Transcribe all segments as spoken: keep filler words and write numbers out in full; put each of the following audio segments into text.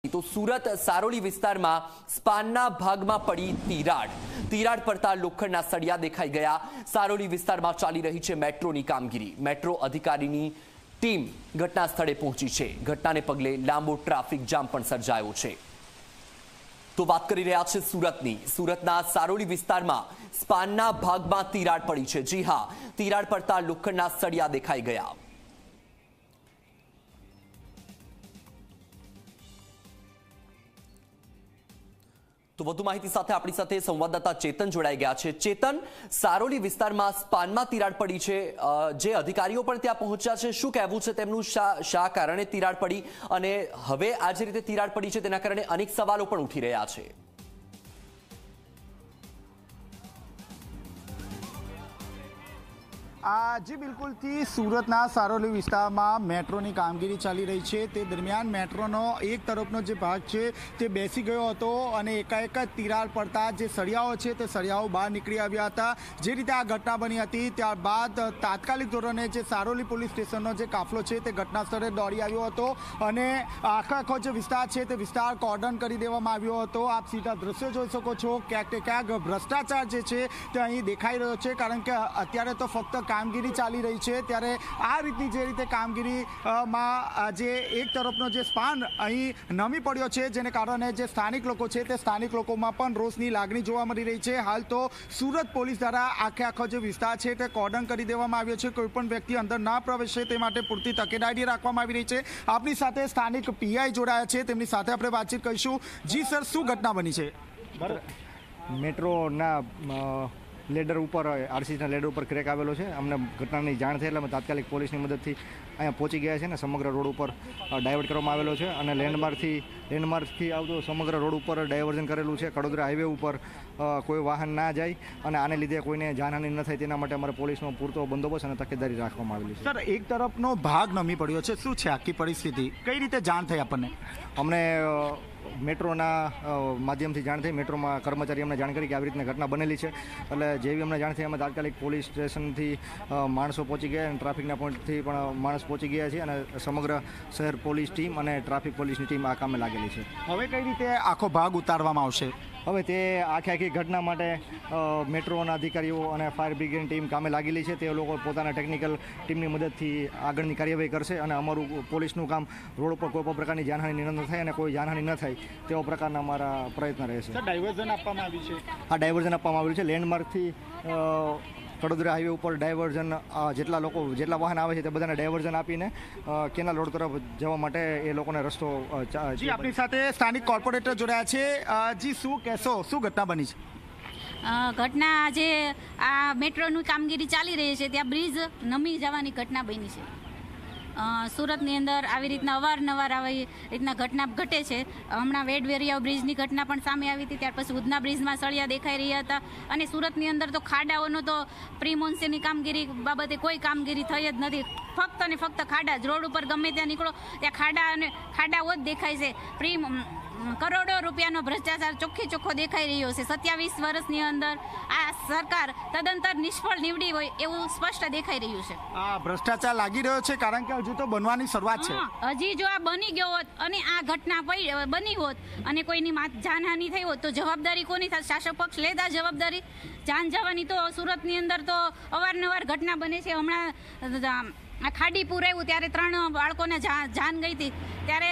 તો સુરત સારોલી વિસ્તારમાં સ્પાનના ભાગમાં પડી તિરાડ તિરાડ પડતા લોખંડના સળિયા દેખાઈ ગયા। સારોલી વિસ્તારમાં ચાલી રહી છે મેટ્રોની કામગીરી। મેટ્રો અધિકારીની ટીમ ઘટના સ્થળે પહોંચી છે। ઘટનાને પગલે લાંબો ટ્રાફિક જામ પણ સર્જાયો છે। તો વાત કરી રહ્યા છે સુરતની। સુરતના સારોલી વિસ્તારમાં સ્પાનના ભાગમાં તિરાડ પડી છે। જી હા, તિરાડ પડતા લોખંડના સળિયા દેખાઈ ગયા। તો વધુ માહિતી સાથે આપણી સાથે સંવાદદાતા ચેતન જોડાઈ ગયા છે। ચેતન, સારોલી વિસ્તારમાં સ્પાનમાં તિરાડ પડી છે, જે અધિકારીઓ પણ ત્યાં પહોંચ્યા છે, શું કહેવું છે તેમનું? શા કારણે તિરાડ પડી અને હવે આ જે રીતે તિરાડ પડી છે તેના કારણે અનેક સવાલો પણ ઉઠી રહ્યા છે। જી બિલકુલથી સુરતના સારોલી વિસ્તારમાં મેટ્રોની કામગીરી ચાલી રહી છે। તે દરમિયાન મેટ્રોનો એક તરફનો જે ભાગ છે તે બેસી ગયો હતો અને એકાએક જ તિરાડ પડતા જે સળિયાઓ છે તે સળિયાઓ બહાર નીકળી આવ્યા હતા। જે રીતે આ ઘટના બની હતી ત્યારબાદ તાત્કાલિક ધોરણે જે સારોલી પોલીસ સ્ટેશનનો જે કાફલો છે તે ઘટના સ્થળે દોડી આવ્યો હતો અને આખો આખો જે વિસ્તાર છે તે વિસ્તાર કોર્ડન કરી દેવામાં આવ્યો હતો। આપ સીધા દ્રશ્યો જોઈ શકો છો। ક્યાંક ને ક્યાંક ભ્રષ્ટાચાર જે છે તે અહીં દેખાઈ રહ્યો છે, કારણ કે અત્યારે તો ફક્ત કામગીરી ચાલી રહી છે ત્યારે આ રીતની જે રીતે કામગીરીમાં જે એક તરફનો જે સ્પાન અહીં નમી પડ્યો છે, જેને કારણે જે સ્થાનિક લોકો છે તે સ્થાનિક લોકોમાં પણ રોષની લાગણી જોવા મળી રહી છે। હાલ તો સુરત પોલીસ દ્વારા આખે આખો જે વિસ્તાર છે તે કોર્ડન કરી દેવામાં આવ્યો છે। કોઈ પણ વ્યક્તિ અંદર ના પ્રવેશે તે માટે પૂરતી તકેદારી રાખવામાં આવી રહી છે। આપની સાથે સ્થાનિક પીઆઈ જોડાયા છે, તેમની સાથે આપણે વાતચીત કરીશું। જી સર, શું ઘટના બની છે? મેટ્રોના લેડર ઉપર આરસીસીના લેડર ઉપર ક્રેક આવેલો છે। અમને ઘટનાની જાણ થઈ એટલે અમે તાત્કાલિક પોલીસની મદદથી અહીંયા પહોંચી ગયા છે ને સમગ્ર રોડ ઉપર ડાયવર્ટ કરવામાં આવેલો છે અને લેન્ડમાર્કથી લેન્ડમાર્કથી આવતો સમગ્ર રોડ ઉપર ડાયવર્ઝન કરેલું છે। કડોદરા હાઈવે ઉપર કોઈ વાહન ના જાય અને આને લીધે કોઈને જાનહાનિ ન થાય તેના માટે અમારે પોલીસનો પૂરતો બંદોબસ્ત અને તકેદારી રાખવામાં આવેલી છે। સર, એક તરફનો ભાગ નમી પડ્યો છે, શું છે આખી પરિસ્થિતિ? કઈ રીતે જાણ થઈ આપણને? અમને મેટ્રોના માધ્યમથી જાણ થઈ। મેટ્રોમાં કર્મચારી અમને જાણ કરી કે આવી રીતના ઘટના બનેલી છે, એટલે જેવી અમને જાણ થઈ અમે તાત્કાલિક પોલીસ સ્ટેશનથી માણસો પહોંચી ગયા અને ટ્રાફિકના પોઈન્ટથી પણ માણસ પહોંચી ગયા છે અને સમગ્ર શહેર પોલીસ ટીમ અને ટ્રાફિક પોલીસની ટીમ આ કામે લાગેલી છે। હવે કઈ રીતે આખો ભાગ ઉતારવામાં આવશે? હવે તે આખી આખી ઘટના માટે મેટ્રોના અધિકારીઓ અને ફાયર બ્રિગેડની ટીમ કામે લાગેલી છે। તે લોકો પોતાના ટેકનિકલ ટીમની મદદથી આગળની કાર્યવાહી કરશે અને અમારું પોલીસનું કામ રોડ ઉપર કોઈ પણ પ્રકારની જાનહાનિ ન થાય અને કોઈ જાનહાનિ ન થાય તેવા પ્રકારના અમારા પ્રયત્ન રહેશે। ડાયવર્ઝન આપવામાં આવ્યું છે? હા, ડાયવર્ઝન આપવામાં આવ્યું છે। લેન્ડમાર્કથી કડોદરા હાઈવે ઉપર ડાયવર્ઝન જેટલા લોકો જેટલા વાહન આવે છે તે બધાને ડાયવર્ઝન આપીને કેનાલ રોડ તરફ જવા માટે એ લોકોને રસ્તો। જી, આપણી સાથે સ્થાનિક કોર્પોરેટર જોડાયા છે। જી, શું કહેશો, શું ઘટના બની છે? ઘટના આજે આ મેટ્રોની કામગીરી ચાલી રહી છે ત્યાં બ્રિજ નમી જવાની ઘટના બની છે। સુરતની અંદર આવી રીતના અવારનવાર આવી રીતના ઘટના ઘટે છે। હમણાં વેડવેરિયા બ્રિજની ઘટના પણ સામે આવી હતી, ત્યાર પછી ઉધના બ્રિજમાં સળિયા દેખાઈ રહ્યા હતા અને સુરતની અંદર તો ખાડાઓનો તો પ્રી મોન્સૂનની કામગીરી બાબતે કોઈ કામગીરી થઈ જ નથી। ફક્ત ને ફક્ત ખાડા જ, રોડ ઉપર ગમે ત્યાં નીકળો ત્યાં ખાડા અને ખાડાઓ જ દેખાય છે। પ્રી કરોડો રૂપિયાનો ભ્રષ્ટાચાર ચોખ્ખી ચોખ્ખો દેખાઈ રહ્યો છે। સત્યાવીસ વર્ષની અંદર આ સરકાર તદંતર નિષ્ફળ નીવડી હોય એવું સ્પષ્ટ દેખાઈ રહ્યું છે। આ ભ્રષ્ટાચાર લાગી રહ્યો છે કારણ કે હજુ તો બનવાની શરૂઆત છે। હજી જો આ બની ગયો હોત અને આ ઘટના બની હોત અને કોઈની જાનહાનિ થઈ હોત તો જવાબદારી કોની થાય? શાસક પક્ષ લેતા જવાબદારી? જાન જવાની તો સુરતની અંદર તો અવારનવાર ઘટના બને છે। હમણાં આ ખાડી પૂર આવ્યું ત્યારે ત્રણ બાળકોને જાન ગઈ હતી, ત્યારે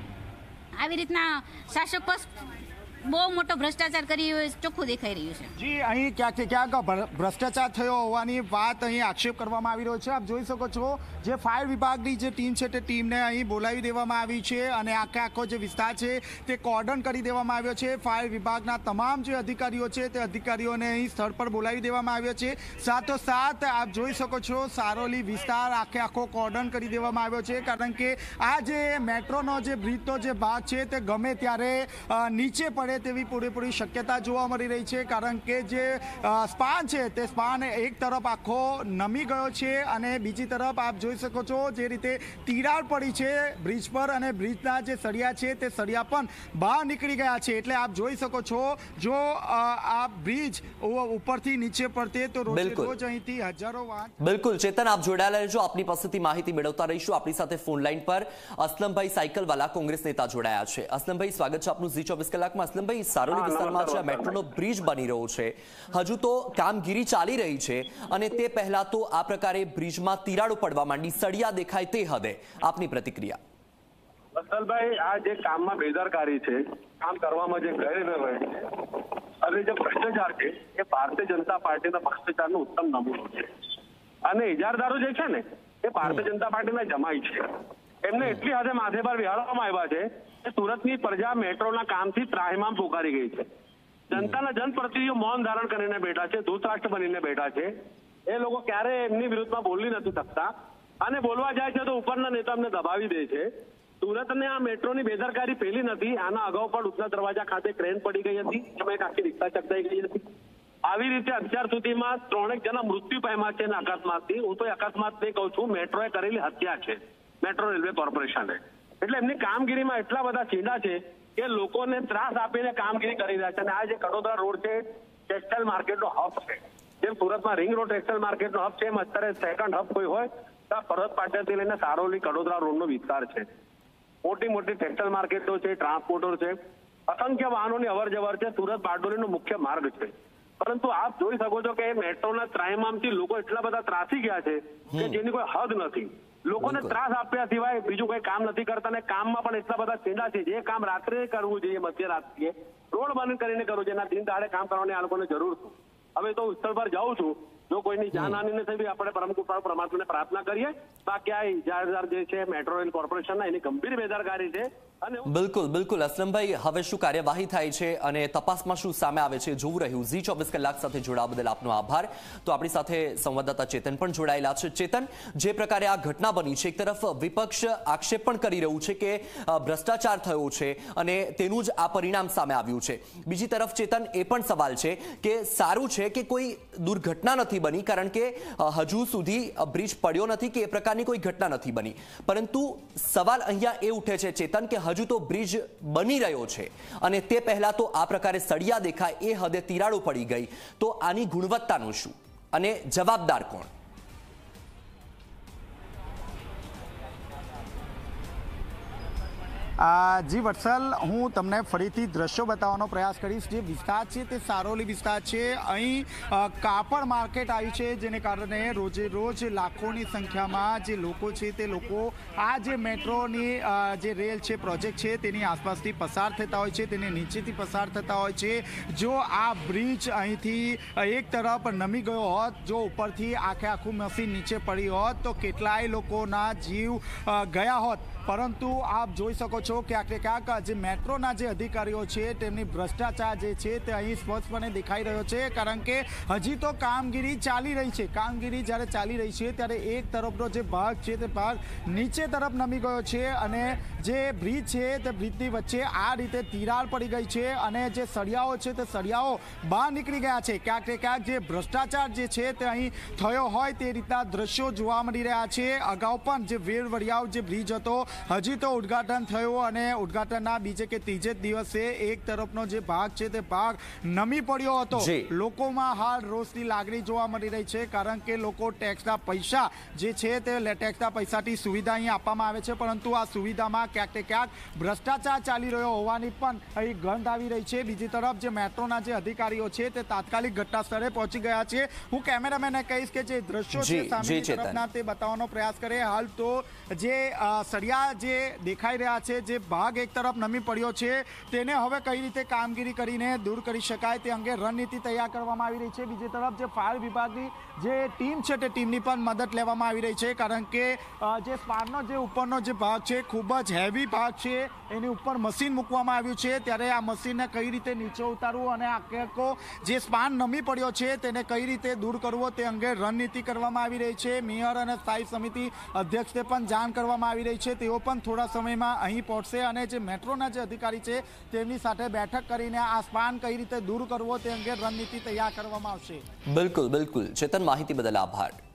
આવી રીતના શાસક પક્ષ બહુ મોટો ભ્રષ્ટાચાર કરી ચોખ્ખું દેખાઈ રહ્યું છે। જી, અહીં ક્યાંક ક્યાંક ભ્રષ્ટાચાર થયો હોવાની વાત અહીં આક્ષેપ કરવામાં આવી રહ્યો છે। આપ જોઈ શકો છો જે ફાયર વિભાગની જે ટીમ છે તે ટીમને અહીં બોલાવી દેવામાં આવી છે અને આખે આખો જે વિસ્તાર છે તે કોર્ડન કરી દેવામાં આવ્યો છે। ફાયર વિભાગના તમામ જે અધિકારીઓ છે તે અધિકારીઓને અહીં સ્થળ પર બોલાવી દેવામાં આવ્યો છે। સાથોસાથ આપ જોઈ શકો છો સારોલી વિસ્તાર આખે આખો કોર્ડન કરી દેવામાં આવ્યો છે, કારણ કે આ જે મેટ્રોનો જે બ્રિજનો જે ભાગ છે તે ગમે ત્યારે નીચે પડે પડે તેવી પૂરેપૂરી શક્યતા જોવા મળી રહી છે, કારણ કે જે સ્પાન છે તે સ્પાન એક તરફ આખો નમી ગયો છે અને બીજી તરફ આપ જોઈ શકો છો જે રીતે તિરાડ પડી છે બ્રિજ પર અને બ્રિજના જે સળિયા છે તે સળિયા પણ બહાર નીકળી ગયા છે. એટલે આપ જોઈ શકો છો જો આ બ્રિજ ઉપરથી નીચે પડતે તો રોજ રોજ અહીંથી હજારો વાહન. બિલકુલ ચેતન, આપ જોડાયેલા રહેજો, આપની પાસેથી માહિતી મેળવતા રહીશું. આપણી સાથે ફોન લાઈન પર અસલમભાઈ સાયકલવાલા કોંગ્રેસ નેતા જોડાયા છે. અસલમભાઈ, સ્વાગત છે આપનું ઝી ચોવીસ કલાકમાં. અસલમભાઈ, સારોલી વિસ્તારમાં જે મેટ્રોનો બ્રિજ બની રહ્યો છે, હજુ તો કામગીરી ચાલી રહી છે અને તે પહેલા તો આ પ્રકારે બ્રિજમાં તિરાડો પડવા માંડી, સળિયા દેખાય તે હદે. આપની પ્રતિક્રિયા. અસલભાઈ, આ જે કામમાં બેદરકારી છે, કામ કરવામાં જે ગેરવ્યવહાર છે અને જે ભ્રષ્ટાચાર છે એ ભારતીય જનતા પાર્ટીના ભ્રષ્ટાચારનો ઉત્તમ નમૂનો છે. અને ઇજારદારો જે છે ને એ ભારતીય જનતા પાર્ટીના જમાઈ છે. એમને એટલી હદે માથે પર વિહારવામાં આવ્યા છે કે સુરતની પ્રજા મેટ્રોના કામથી ત્રાહિમામ પોકારી ગઈ છે. જનતાના જનપ્રતિનિધિઓ મૌન ધારણ કરીને બેઠા છે, ધૂતરાષ્ટ્ર બનીને બેઠા છે. એ લોકો ક્યારે એમની વિરુદ્ધમાં બોલી નથી શકતા અને બોલવા જાય છે તો ઉપરના નેતા અમને દબાવી દે છે. સુરતને આ મેટ્રોની બેદરકારી પેલી નથી. આના અગાઉ પણ ઉત્તર દરવાજા ખાતે ક્રેન પડી ગઈ હતી, જેમાં એક આખી રિક્ષા ચકડાઈ ગઈ હતી. આવી રીતે અત્યાર સુધીમાં ત્રણેક જણા મૃત્યુ પામ્યા છે અકસ્માતથી. હું તો અકસ્માત નહીં કહું છું, મેટ્રોએ કરેલી હત્યા છે, મેટ્રો રેલવે કોર્પોરેશને. એટલે એમની કામગીરીમાં એટલા બધા ચીંડા છે કે લોકોને ત્રાસ આપીને કામગીરી કરી રહ્યા છે. અને આ જે કડોદરા રોડ છે ટેક્સટાઇલ માર્કેટનો હબ છે, જેમ સુરતમાં રિંગ રોડ ટેક્સટાઇલ માર્કેટનો હબ છે એમ અત્યારે સેકન્ડ હબ કોઈ હોય તો ફરજ પાટિયાથી લઈને સારોલી કડોદરા રોડનો વિસ્તાર છે. મોટી મોટી ટેક્સટાઇલ માર્કેટો છે, ટ્રાન્સપોર્ટર છે, અસંખ્ય વાહનોની અવર જવર છે. સુરત બારડોલીનો મુખ્ય માર્ગ છે. પરંતુ આપ જોઈ શકો છો કે મેટ્રોના ત્રાહિમામથી લોકો એટલા બધા ત્રાસી ગયા છે કે જેની કોઈ હદ નથી. લોકોને ત્રાસ આપ્યા સિવાય બીજું કોઈ કામ નથી કરતા અને કામમાં પણ એટલા બધા ચીંડા છે. જે કામ રાત્રે કરવું જોઈએ, મધ્યરાત્રિએ રોડ બંધ કરીને કરવું જોઈએ, એના દિન દાડે કામ કરવાની આ લોકોને જરૂર છે. હવે તો સ્થળ પર જાઉં છું, જો કોઈની જાનહાનિ ને થઈ આપણે પરમ કૃપા પરમાત્માને પ્રાર્થના કરીએ. બાકી આ ઇજારદાર જે છે મેટ્રો રેલ કોર્પોરેશનના એની ગંભીર બેદરકારી છે. બિલકુલ બિલકુલ અસલમભાઈ, હવે શું કાર્યવાહી થાય છે અને તપાસમાં શું સામે આવે છે જોવું રહ્યું. ઝી ચોવીસ કલાક સાથે જોડાવા બદલ આપનો આભાર. તો આપણી સાથે સંવાદદાતા ચેતન પણ જોડાયેલા છે. ચેતન, જે પ્રકારે આ ઘટના બની છે, એક તરફ વિપક્ષ આક્ષેપ પણ કરી રહ્યું છે કે ભ્રષ્ટાચાર થયો છે અને તેનું જ આ પરિણામ સામે આવ્યું છે. બીજી તરફ ચેતન, એ પણ સવાલ છે કે સારું છે કે કોઈ દુર્ઘટના નથી બની, કારણ કે હજુ સુધી બ્રિજ પડ્યો નથી કે એ પ્રકારની કોઈ ઘટના નથી બની. પરંતુ સવાલ અહીંયા એ ઉઠે છે ચેતન કે હજુ તો બ્રિજ બની રહ્યો છે અને તે પહેલા તો આ પ્રકારે સળિયા દેખાય એ હદે તિરાડો પડી ગઈ, તો આની ગુણવત્તાનું શું અને જવાબદાર કોણ? જી વત્સલ, હું તમને ફરીથી દ્રશ્યો બતાવવાનો પ્રયાસ કરીશ. જે વિસ્તાર છે તે સારોલી વિસ્તાર છે. અહીં કાપડ માર્કેટ આવી છે, જેને કારણે રોજે રોજ લાખોની સંખ્યામાં જે લોકો છે તે લોકો આ જે મેટ્રોની જે રેલ છે, પ્રોજેક્ટ છે, તેની આસપાસથી પસાર થતા હોય છે, તેની નીચેથી પસાર થતા હોય છે. જો આ બ્રિજ અહીંથી એક તરફ નમી ગયો હોત, જો ઉપરથી આખે આખું મશીન નીચે પડી હોત તો કેટલાય લોકોના જીવ ગયા હોત. પરંતુ આપ જોઈ શકો છો ક્યાંક ને ક્યાંક જે મેટ્રોના જે અધિકારીઓ છે તેમની ભ્રષ્ટાચાર જે છે તે અહીં સ્પષ્ટપણે દેખાઈ રહ્યો છે. કારણ કે હજી તો કામગીરી ચાલી રહી છે. કામગીરી જ્યારે ચાલી રહી છે ત્યારે એક તરફનો જે ભાગ છે તે ભાગ નીચે તરફ નમી ગયો છે અને જે બ્રિજ છે તે બ્રિજની વચ્ચે આ રીતે તિરાડ પડી ગઈ છે અને જે સળિયાઓ છે તે સળિયાઓ બહાર નીકળી ગયા છે. ક્યાંક ને ક્યાંક જે ભ્રષ્ટાચાર જે છે તે અહીં થયો હોય તે રીતના દ્રશ્યો જોવા મળી રહ્યા છે. અગાઉ પણ જે વેરવડિયાવ જે બ્રિજ હતો હજી તો ઉદ્ઘાટન થયું અને ઉદ્ઘાટનના બીજે કે ત્રીજે દિવસે એક તરફનો જે ભાગ છે તે ભાગ નમી પડ્યો હતો. લોકોમાં હાલ રોષની લાગણી જોવા મળી રહી છે, કારણ કે લોકો ટેક્સના પૈસા જે છે તે ટેક્સના પૈસાથી સુવિધા અહીં આપવામાં આવે છે, પરંતુ આ સુવિધામાં ક્યાંક ને ક્યાંક ભ્રષ્ટાચાર ચાલી રહ્યો હોવાની પણ અહીં ગંધ આવી રહી છે. બીજી તરફ જે મેટ્રોના જે અધિકારીઓ છે તે તાત્કાલિક ઘટના સ્થળે પહોંચી ગયા છે. હું કેમેરામેનને કહીશ કે જે દ્રશ્યો છે સામેની તરફના તે બતાવવાનો પ્રયાસ કરે. હાલ તો જે સળિયા જે દેખાઈ રહ્યા છે, જે ભાગ એક તરફ નમી પડ્યો છે, તેને હવે કઈ રીતે કામગીરી કરીને દૂર કરી શકાય તે અંગે રણનીતિ તૈયાર કરવામાં આવી રહી છે. બીજી તરફ જે ફાયર વિભાગની જે ટીમ છે તે ટીમની પણ મદદ લેવામાં આવી રહી છે, કારણ કે જે સ્પાનનો જે ઉપરનો જે ભાગ છે ખૂબ જ હેવી ભાગ છે, એની ઉપર મશીન મૂકવામાં આવ્યું છે. ત્યારે આ મશીનને કઈ રીતે નીચે ઉતારવું અને આખો જે સ્પાન નમી પડ્યો છે તેને કઈ રીતે દૂર કરવો તે અંગે રણનીતિ કરવામાં આવી રહી છે. મેયર અને સ્થાયી સમિતિ અધ્યક્ષને પણ જાણ કરવામાં આવી રહી છે. તેઓ પણ થોડા સમયમાં અહીં પહોંચશે અને જે મેટ્રોના જે અધિકારી છે તેમની સાથે બેઠક કરીને આ સ્પાન કઈ રીતે દૂર કરવો તે અંગે રણનીતિ તૈયાર કરવામાં આવશે. બિલકુલ બિલકુલ ચેતન, માહિતી બદલ આભાર.